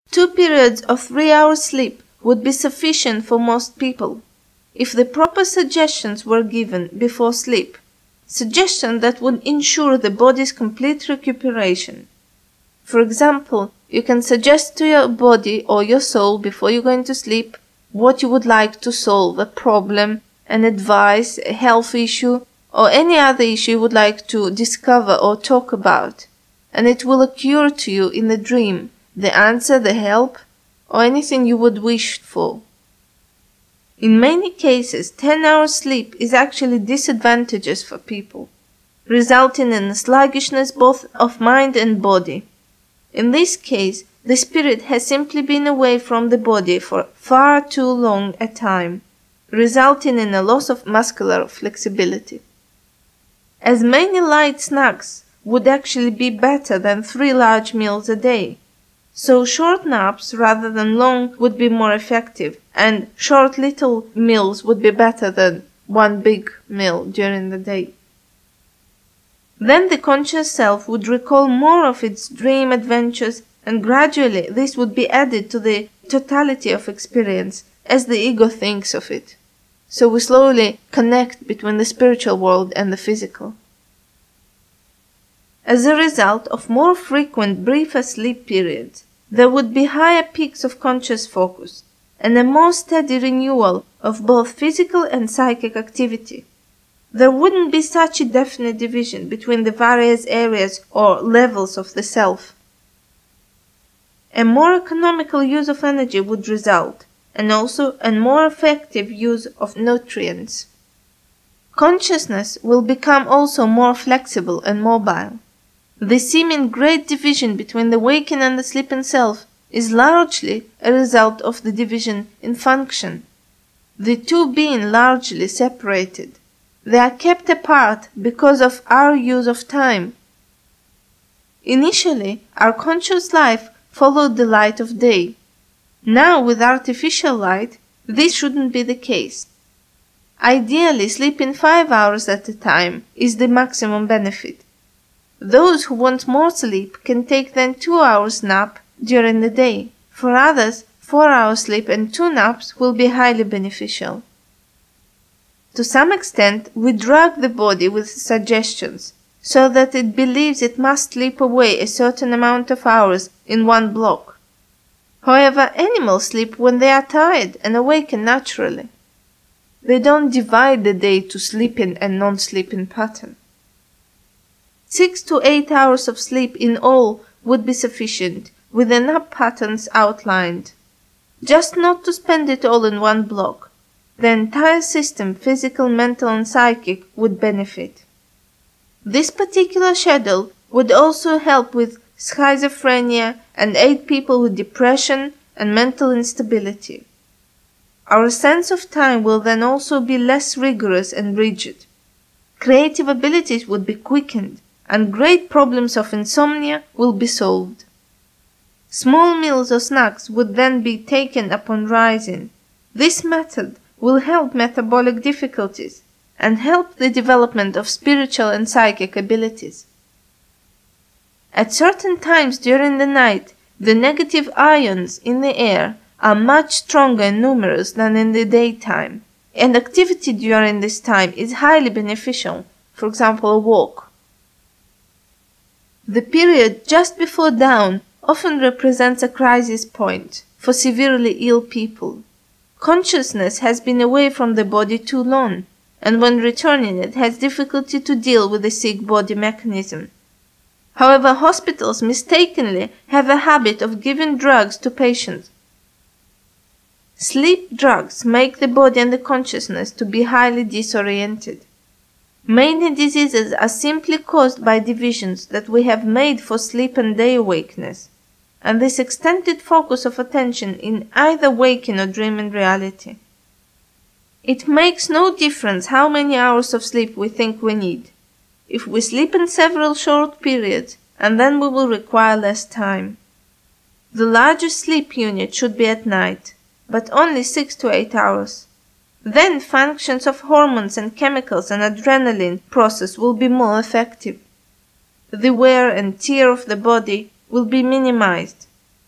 2 periods of 3 hours sleep would be sufficient for most people, if the proper suggestions were given before sleep, suggestions that would ensure the body's complete recuperation. For example, you can suggest to your body or your soul before you're going to sleep what you would like to solve, a problem, an advice, a health issue, or any other issue you would like to discover or talk about, and it will occur to you in the dream, the answer, the help, or anything you would wish for. In many cases, 10 hours sleep is actually disadvantageous for people, resulting in a sluggishness both of mind and body. In this case, the spirit has simply been away from the body for far too long a time, resulting in a loss of muscular flexibility. As many light snacks would actually be better than 3 large meals a day, so short naps rather than long would be more effective, and short little meals would be better than one big meal during the day. Then the conscious self would recall more of its dream adventures, and gradually this would be added to the totality of experience as the ego thinks of it. So we slowly connect between the spiritual world and the physical. As a result of more frequent, briefer sleep periods, there would be higher peaks of conscious focus and a more steady renewal of both physical and psychic activity. There wouldn't be such a definite division between the various areas or levels of the self. A more economical use of energy would result, and also a more effective use of nutrients. Consciousness will become also more flexible and mobile. The seeming great division between the waking and the sleeping self is largely a result of the division in function, the two being largely separated. They are kept apart because of our use of time. Initially, our conscious life followed the light of day. Now, with artificial light, this shouldn't be the case. Ideally, sleeping 5 hours at a time is the maximum benefit. Those who want more sleep can take then 2 hours nap during the day. For others, 4 hours sleep and 2 naps will be highly beneficial. To some extent, we drug the body with suggestions, so that it believes it must sleep away a certain amount of hours in one block. However, animals sleep when they are tired and awaken naturally. They don't divide the day to sleeping and non-sleeping pattern. 6 to 8 hours of sleep in all would be sufficient, with the nap patterns outlined. Just not to spend it all in one block. The entire system, physical, mental and psychic, would benefit. This particular schedule would also help with schizophrenia and aid people with depression and mental instability. Our sense of time will then also be less rigorous and rigid. Creative abilities would be quickened, and great problems of insomnia will be solved. Small meals or snacks would then be taken upon rising. This method will help metabolic difficulties and help the development of spiritual and psychic abilities. At certain times during the night, the negative ions in the air are much stronger and numerous than in the daytime, and activity during this time is highly beneficial, for example a walk. The period just before dawn often represents a crisis point for severely ill people. Consciousness has been away from the body too long, and when returning it has difficulty to deal with the sick body mechanism. However, hospitals mistakenly have a habit of giving drugs to patients. Sleep drugs make the body and the consciousness to be highly disoriented. Many diseases are simply caused by divisions that we have made for sleep and day awakeness, and this extended focus of attention in either waking or dreaming reality. It makes no difference how many hours of sleep we think we need. If we sleep in several short periods, and then we will require less time. The largest sleep unit should be at night, but only 6 to 8 hours. Then functions of hormones and chemicals and adrenaline process will be more effective. The wear and tear of the body will be minimized.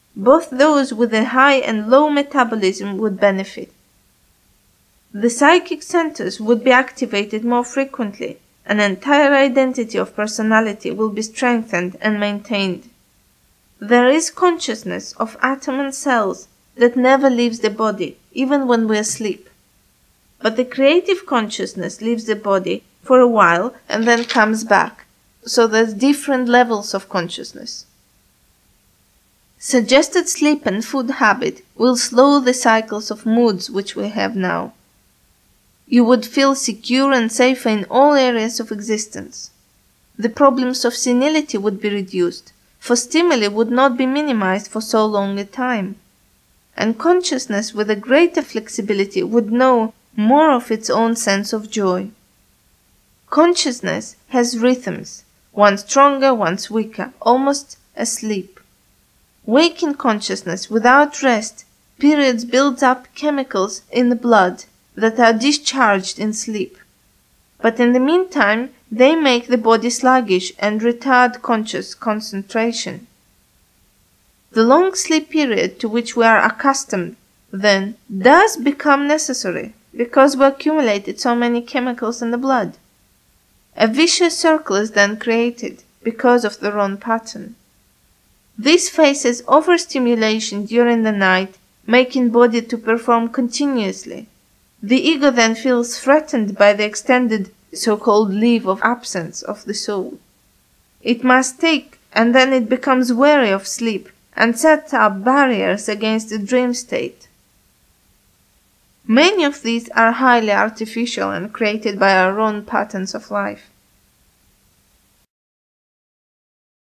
Both those with a high and low metabolism would benefit. The psychic centers would be activated more frequently. An entire identity of personality will be strengthened and maintained. There is consciousness of atom and cells that never leaves the body, even when we are asleep. But the creative consciousness leaves the body for a while and then comes back, so there's different levels of consciousness. Suggested sleep and food habit will slow the cycles of moods which we have now. You would feel secure and safer in all areas of existence. The problems of senility would be reduced, for stimuli would not be minimized for so long a time. And consciousness with a greater flexibility would know more of its own sense of joy. Consciousness has rhythms, one stronger, one weaker, almost asleep. Waking consciousness without rest periods builds up chemicals in the blood that are discharged in sleep. But in the meantime, they make the body sluggish and retard conscious concentration. The long sleep period to which we are accustomed, then, does become necessary because we accumulated so many chemicals in the blood. A vicious circle is then created because of the wrong pattern. This faces overstimulation during the night, making body to perform continuously. The ego then feels threatened by the extended so-called leave of absence of the soul. It must take, and then it becomes weary of sleep and sets up barriers against the dream state. Many of these are highly artificial and created by our own patterns of life.